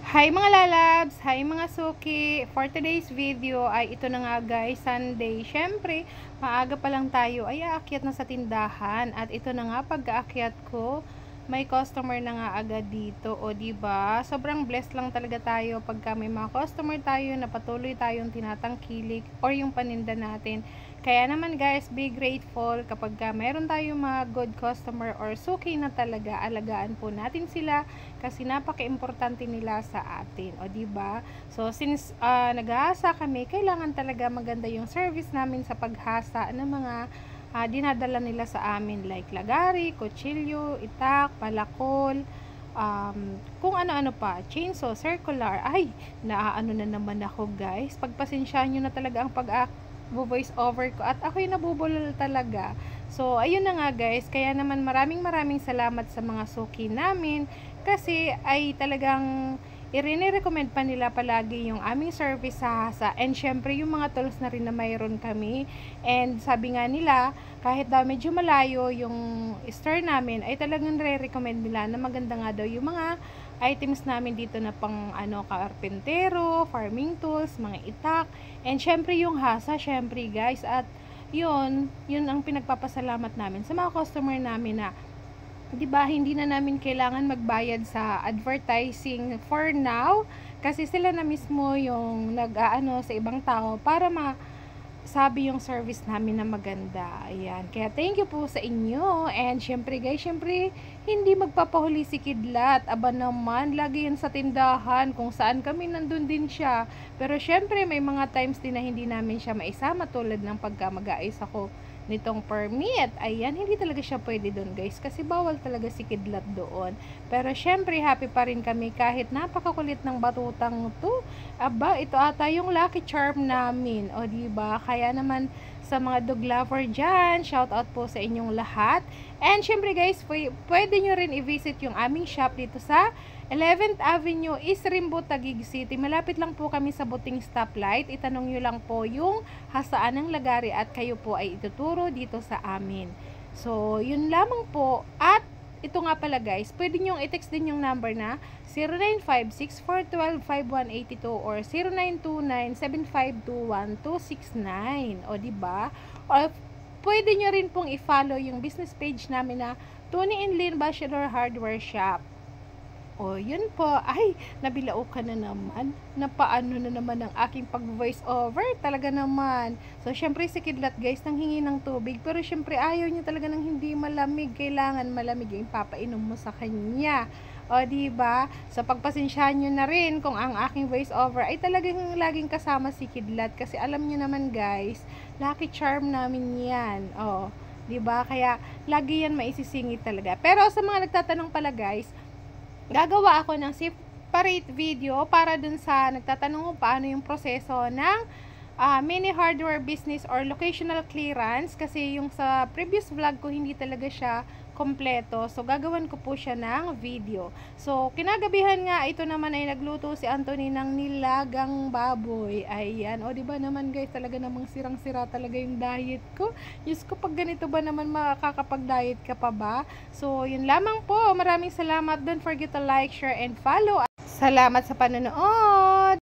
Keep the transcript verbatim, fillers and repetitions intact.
Hi mga lalabs! Hi mga suki! For today's video ay ito na nga guys, Sunday. Syempre, maaga pa lang tayo ay aakyat na sa tindahan. At ito na nga, pag-aakyat ko, may customer na nga agad dito. O diba? Sobrang blessed lang talaga tayo pagka may mga customer tayo na patuloy tayong tinatangkilik or yung paninda natin. Kaya naman guys, be grateful kapag ka meron tayong mga good customer or suki na talaga, alagaan po natin sila kasi napaka-importante nila sa atin. O diba? So since uh, nag-aasa kami, kailangan talaga maganda yung service namin sa paghasa ng mga uh, dinadala nila sa amin like lagari, kutsilyo, itak, palakol, um, kung ano-ano pa, chainsaw, circular. Ay, naaano na naman ako guys. Pagpasensyaan nyo na talaga ang pag voice over ko at ako'y nabubulol talaga. So ayun na nga guys, kaya naman maraming maraming salamat sa mga suki namin kasi ay talagang i-recommend pa nila palagi yung aming service sa Hasa, and syempre yung mga tools na rin na mayroon kami. And sabi nga nila, kahit daw medyo malayo yung store namin, ay talagang re-recommend nila na maganda nga daw yung mga items namin dito na pang ano, karpentero, farming tools, mga itak, and syempre yung Hasa, syempre guys. At yun, yun ang pinagpapasalamat namin sa mga customer namin na, di ba, hindi na namin kailangan magbayad sa advertising for now kasi sila na mismo yung nag-aano sa ibang tao para ma sabi yung service namin na maganda. Ayan. Kaya thank you po sa inyo. And syempre guys, syempre hindi magpapahuli si Kidlat. Aba naman, lagi yan sa tindahan. Kung saan kami, nandun din siya. Pero syempre may mga times din na hindi namin siya maisama, tulad ng pagka mag-aayos ako nitong permit. Ayan, hindi talaga siya pwede doon guys kasi bawal talaga si Kidlat doon. Pero syempre happy pa rin kami kahit napakakulit ng batutang to. Aba, ito ata yung lucky charm namin. O diba? Kaya naman sa mga dog lover dyan, shout out po sa inyong lahat. And syempre guys, pwede nyo rin i-visit yung aming shop dito sa eleventh Avenue, East Rimbo, Taguig City. Malapit lang po kami sa Buting Stoplight. Itanong nyo lang po yung hasaan ng lagari at kayo po ay ituturo dito sa amin. So, yun lamang po. At ito nga pala guys, pwede nyo i-text din yung number na zero nine five six four one two five one eight two or zero nine two nine seven five two one two six nine. O diba? O pwede nyo rin pong i-follow yung business page namin na Tony and Lynn Bachelor Hardware Shop. O, yun po. Ay, nabilao ka na naman. Napaano na naman ang aking pag-voice over. Talaga naman. So, syempre si Kidlat guys, nang hingi ng tubig. Pero syempre ayaw niya talaga ng hindi malamig. Kailangan malamig yung papainom mo sa kanya. O, diba? So, pagpasensyahan nyo na rin kung ang aking voice over ay talagang laging kasama si Kidlat. Kasi alam nyo naman guys, lucky charm namin yan. O, diba? Kaya, lagi yan maisisingit talaga. Pero sa mga nagtatanong pala guys, gagawa ako ng separate video para dun sa nagtatanong kung paano yung proseso ng uh, mini hardware business or locational clearance, kasi yung sa previous vlog ko hindi talaga siya kompleto. So gagawan ko po siya ng video. So kinagabihan nga, ito naman ay nagluto si Anthony ng nilagang baboy. Ayan, o diba naman guys, talaga namang sirang-sira talaga yung diet ko. Diyos ko, pag ganito ba naman makakapag-diet ka pa ba? So yun lamang po, maraming salamat. Don't forget to like, share, and follow. Salamat sa panonood.